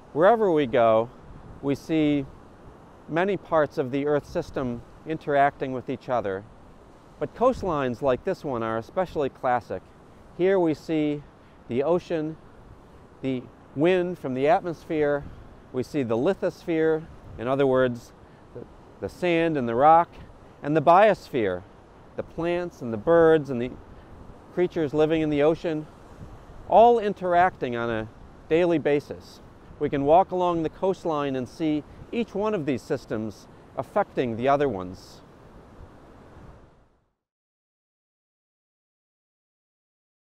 Wherever we go, we see many parts of the Earth system interacting with each other. But coastlines like this one are especially classic. Here we see the ocean, the wind from the atmosphere, we see the lithosphere, in other words, the sand and the rock, and the biosphere, the plants and the birds and the creatures living in the ocean, all interacting on a daily basis. We can walk along the coastline and see each one of these systems affecting the other ones.